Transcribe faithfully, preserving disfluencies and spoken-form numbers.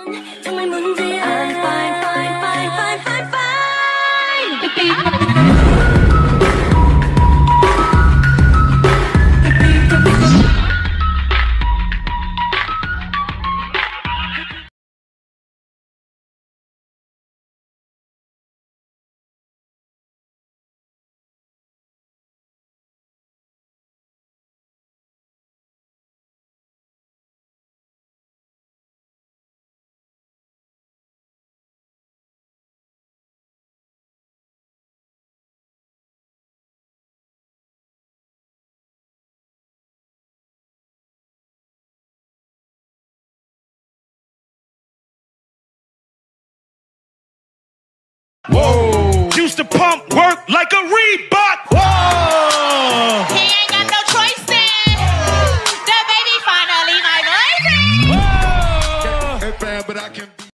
정말 문제야. I'm fine, fine, fine, fine, fine, fine. Whoa! Used to pump work like a Reebok. Whoa! He ain't got no choice then. The baby finally my boyfriend. Whoa! Hey, bad, but I can be